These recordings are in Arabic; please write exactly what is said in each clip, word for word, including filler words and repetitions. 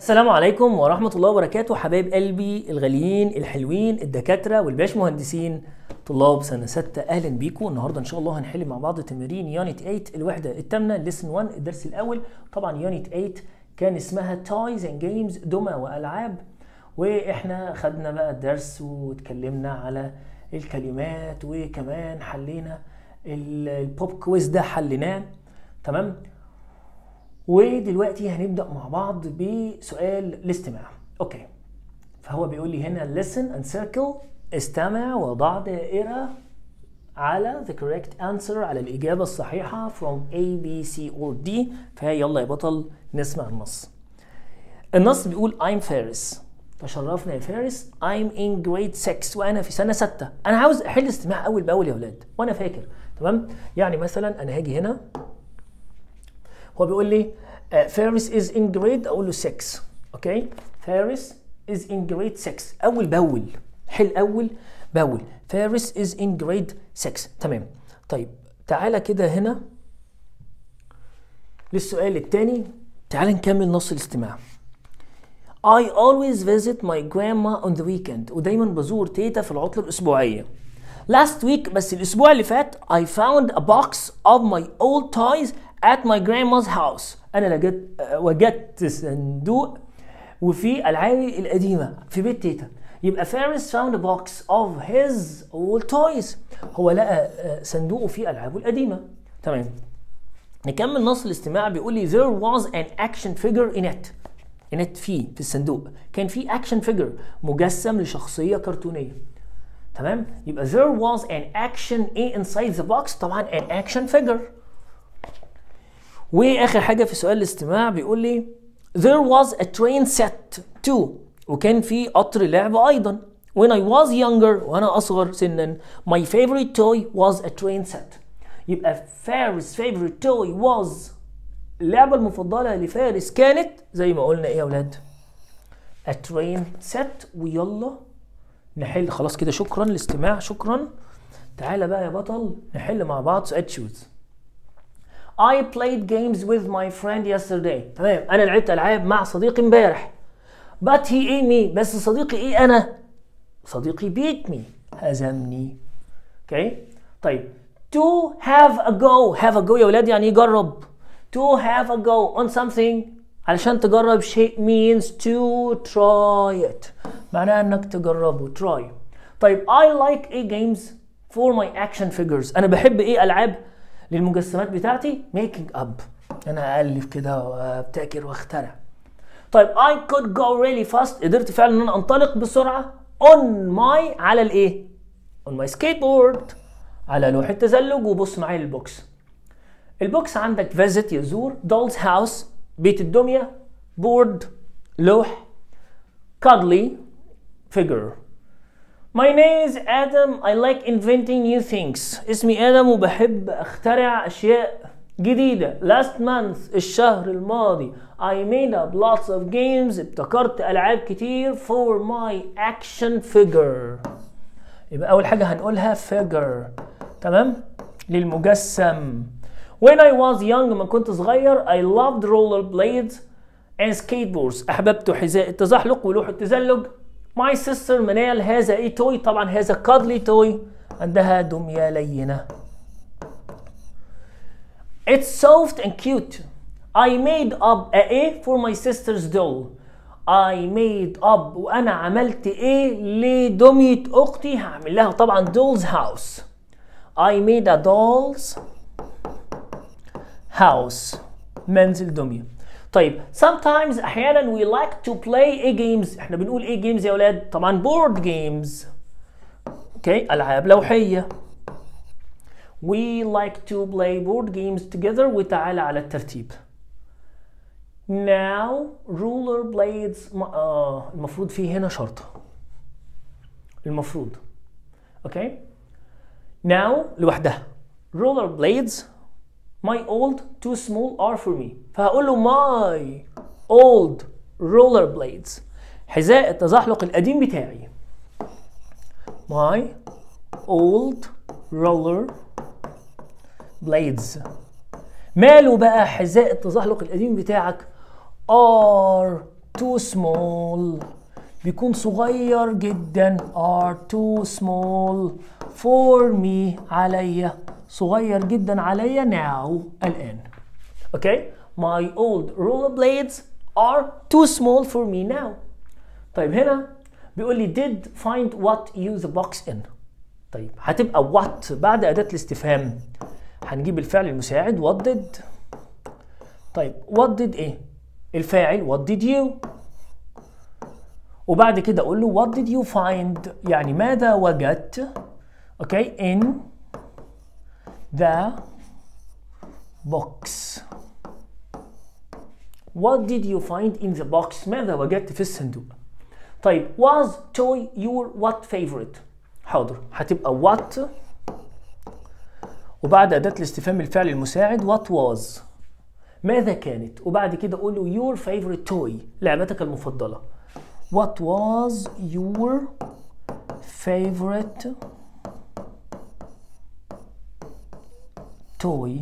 السلام عليكم ورحمة الله وبركاته حبايب قلبي الغاليين الحلوين الدكاترة والباش مهندسين طلاب سنة ستة. أهلا بيكم. النهاردة إن شاء الله هنحل مع بعض تمارين يونت ثمانية الوحدة الثامنة ليسن واحد الدرس الأول. طبعا يونت ثمانية كان اسمها تويز اند جيمز دمى وألعاب، وإحنا خدنا بقى الدرس واتكلمنا على الكلمات وكمان حلينا البوب كويز ده حليناه تمام. ودلوقتي هنبدأ مع بعض بسؤال الاستماع. اوكي، فهو بيقول لي هنا listen and circle، استمع وضع دائرة على the correct answer، على الإجابة الصحيحة from A, B, C or D. فيلا يا بطل نسمع النص. النص بيقول I'm فارس، تشرفنا يا فارس، I'm in grade six، وأنا في سنة ستة. أنا عاوز أحل استماع أول بأول يا ولاد وأنا فاكر تمام. يعني مثلا أنا هاجي هنا، هو بيقول لي فارس is in grade، اقول له ستة. اوكي، فارس is in grade ستة، اول باول حل اول باول. فارس is in grade ستة تمام. طيب تعالى كده هنا للسؤال الثاني، تعالى نكمل نص الاستماع. I always visit my grandma on the weekend، ودايما بزور تيتا في العطلة الأسبوعية. Last week، بس الأسبوع اللي فات I found a box of my old toys at my grandma's house. أنا لقيت وجدت صندوق وفيه ألعابي القديمة في بيت تيتا. يبقى فارس found a box of his old toys، هو لقى صندوقه فيه ألعابه القديمة تمام. نكمل نص الاستماع. بيقول لي there was an action figure in it. in it فيه في الصندوق كان فيه action figure مجسم لشخصية كرتونية تمام. يبقى there was an action inside the box، طبعا an action figure. واخر حاجه في سؤال الاستماع بيقول لي there was a train set too، وكان في قطر لعب ايضا. when I was younger، وانا اصغر سنا my favorite toy was a train set. يبقى فارس favorite toy was، اللعبه المفضله لفارس كانت زي ما قلنا ايه يا اولاد؟ a train set. ويلا نحل خلاص كده. شكرا الاستماع، شكرا. تعالى بقى يا بطل نحل مع بعض سؤال تشوز. I played games with my friend yesterday. تمام، أنا لعبت ألعاب مع صديقي امبارح. But he ate me، بس صديقي إيه أنا؟ صديقي beat me، هزمني. أوكي؟ okay. طيب to have a go، have a go يا ولاد يعني يجرب. to have a go on something، علشان تجرب شيء means to try it، معناها إنك تجربه try. طيب I like a games for my action figures، أنا بحب إيه ألعاب للمجسمات بتاعتي making up، انا أألف كده وابتكر واخترع. طيب I could go really fast، قدرت فعلا ان انا انطلق بسرعة on my، على الايه؟ on my skateboard، على لوح التزلج. وبص معايا للبوكس. البوكس عندك visit يزور، dolls house بيت الدمية، board لوح، cuddly figure. My name is Adam. I like inventing new things. اسمي آدم وبحب أخترع أشياء جديدة. Last month، الشهر الماضي I made up lots of games، ابتكرت ألعاب كتير for my action figure. يبقى أول حاجة هنقولها figure تمام، للمجسم. When I was young، لما كنت صغير I loved roller blades and skateboards، أحببت حذاء التزحلق ولوح التزلج. My sister منال هذا ايه توي، طبعا هذا cuddly toy، عندها دمية لينة. It's soft and cute. I made up a A for my sister's doll. I made up، وأنا عملت ايه لدمية أختي، هعمل لها طبعا doll's house. I made a doll's house، منزل دمية. طيب sometimes احيانا we like to play a games، احنا بنقول ايه games يا ولاد؟ طبعا board games. اوكي، العاب لوحيه. we like to play board games together، وتعالى على الترتيب. now roller blades، آه المفروض في هنا شرطه، المفروض. اوكي، now لوحدها roller blades my old too small are for me، فهقول له my old roller blades، حذاء التزحلق القديم بتاعي. my old roller blades. ماله بقى حذاء التزحلق القديم بتاعك؟ are too small بيكون صغير جدا are too small for me عليا صغير جدا عليا now الآن. okay my old rollerblades are too small for me now. طيب هنا بيقول لي did find what use the box in. طيب هتبقى what بعد أداة الاستفهام هنجيب الفعل المساعد what did. طيب what did ايه؟ الفاعل what did you، وبعد كده اقول له what did you find يعني ماذا وجدت اوكي in the box. what did you find in the box ماذا وجدت في الصندوق. طيب was toy your what favorite. حاضر هتبقى what وبعد أداة الاستفهام الفعل المساعد what was ماذا كانت، وبعد كده اقول له your favorite toy لعبتك المفضلة. what was your favorite toy.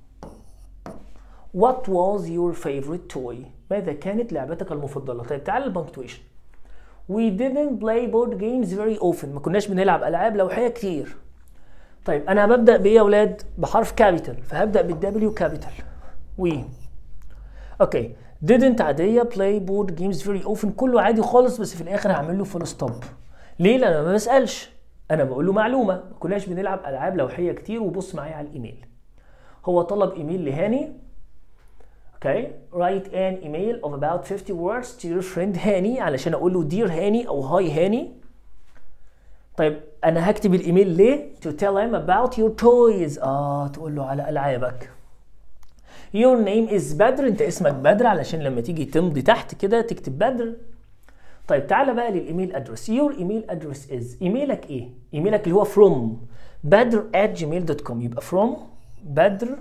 what was your favorite toy ماذا كانت لعبتك المفضلة. طيب تعال البنكتويشن. we didn't play board games very often ما كناش بنلعب ألعاب لوحية كتير. طيب أنا ببدأ بإيه يا ولاد؟ بحرف كابيتال فهبدأ بالدبليو كابيتال. we اوكي didn't عادية play board games very often كله عادي خالص بس في الآخر هعمل له فول ستوب. ليه؟ لأن أنا ما بسألش أنا بقول له معلومة ما كناش بنلعب ألعاب لوحية كتير. وبص معايا على الإيميل هو طلب إيميل لهاني. اوكي write an email of about fifty words to your friend هاني علشان أقول له dear هاني أو هاي هاني. طيب أنا هكتب الإيميل ليه؟ to tell him about your toys. آه تقول له على ألعابك. your name is بدر انت اسمك بدر علشان لما تيجي تمضي تحت كده تكتب بدر. طيب تعالى بقى للايميل ادرس. your email address is ايميلك ايه؟ ايميلك اللي هو from بدر at gmail dot com يبقى from بدر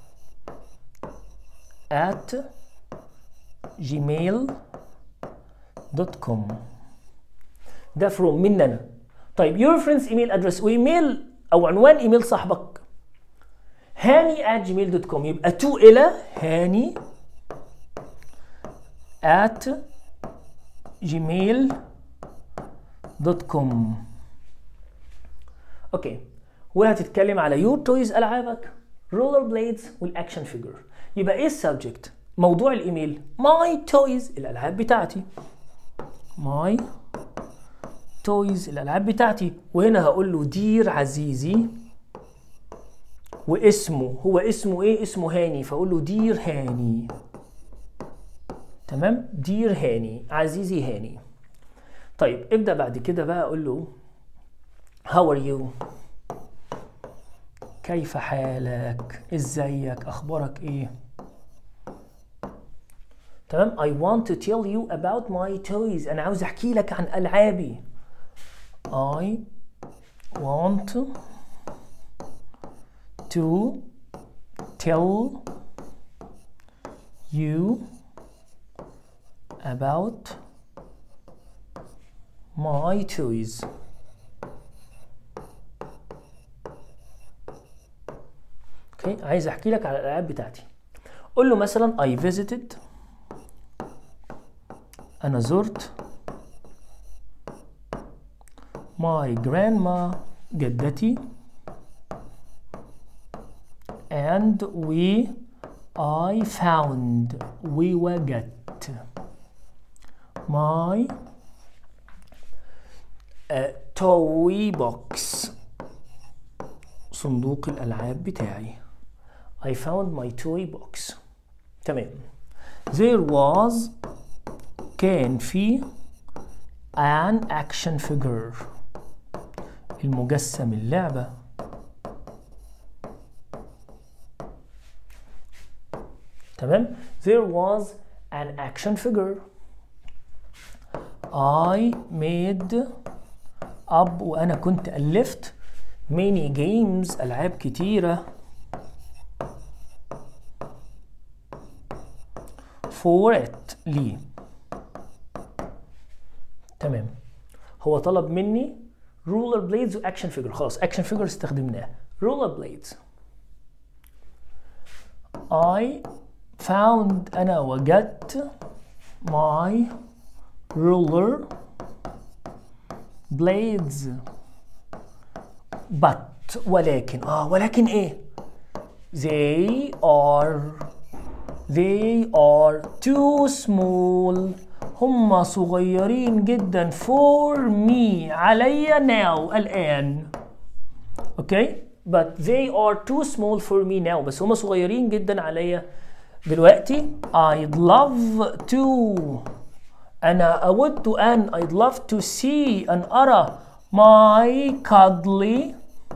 at gmail dot com ده from مننا. طيب your friend's email address وايميل او عنوان ايميل صاحبك هاني at gmail dot com يبقى تو إلى هاني at gmail dot com. اوكي وهتتكلم على your toys ألعابك رولر بليدز والاكشن فيجر. يبقى ايه السبجكت؟ موضوع الايميل my toys الألعاب بتاعتي my toys الألعاب بتاعتي. وهنا هقول له دير عزيزي واسمه هو اسمه ايه؟ اسمه هاني فاقول له دير هاني. تمام دير هاني عزيزي هاني. طيب ابدأ بعد كده بقى اقول له how are you كيف حالك ازيك اخبارك ايه. تمام I want to tell you about my toys انا عاوز احكي لك عن العابي. I want to tell you about my toys. اوكي عايز احكي لك على الالعاب بتاعتي. قول له مثلا I visited انا زرت my grandma جدتي and we I found ووجدت my uh, toy box صندوق الألعاب بتاعي. I found my toy box. تمام. There was كان في an action figure المجسم اللعبة. تمام. There was an action figure. I made up وأنا كنت ألفت many games ألعاب كتيرة for it لي. تمام. هو طلب مني roller blades و action figure. خلاص action figure استخدمناه. roller blades. I found أنا وجدت my roller blades but ولكن اه ولكن ايه they are they are too small هم صغيرين جدا for me علي now الآن اوكي but they are too small for me now بس هم صغيرين جدا علي دلوقتي. I'd love to أنا أود أن I'd love to see أن أرى my cuddly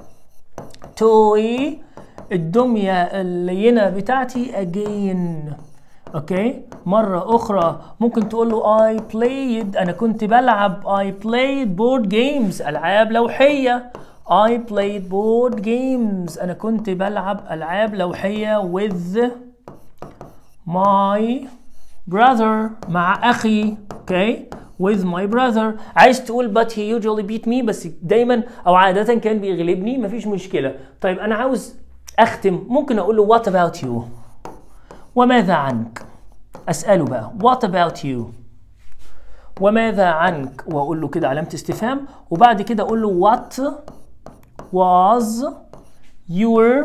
toy الدمية اللينة بتاعتي again اوكي مرة أخرى. ممكن تقول له I played أنا كنت بلعب I played board games ألعاب لوحية I played board games أنا كنت بلعب ألعاب لوحية with my brother مع أخي اوكي with my brother. عايز تقول but he usually beat me بس دايما أو عادة كان بيغلبني مفيش مشكلة. طيب أنا عاوز أختم ممكن أقول له what about you وماذا عنك أسأله بقى what about you وماذا عنك وأقول له كده علامة استفهام وبعد كده أقول له what was your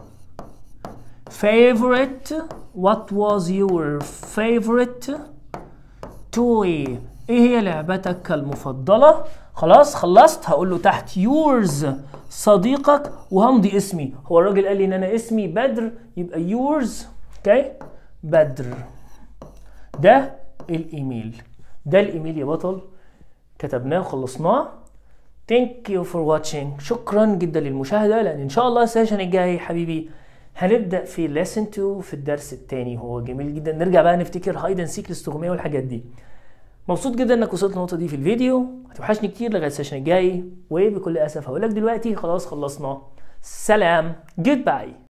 favorite what was your favorite toy ايه هي لعبتك المفضلة. خلاص خلصت هقول له تحت yours صديقك وهمضي اسمي. هو الراجل قال لي ان انا اسمي بدر يبقى yours اوكي بدر. ده الايميل ده الايميل يا بطل كتبناه وخلصناه. thank you for watching شكرا جدا للمشاهدة لان ان شاء الله السيشن الجاي حبيبي هنبدأ في lesson اتنين في الدرس الثاني. هو جميل جدا نرجع بقى نفتكر هايد اند سيك الاستغماية والحاجات دي. مبسوط جدا انك وصلت للنقطة دي في الفيديو هتوحشني كتير لغاية السيشن الجاي وبكل اسف هقولك دلوقتي خلاص خلصنا سلام جود باي.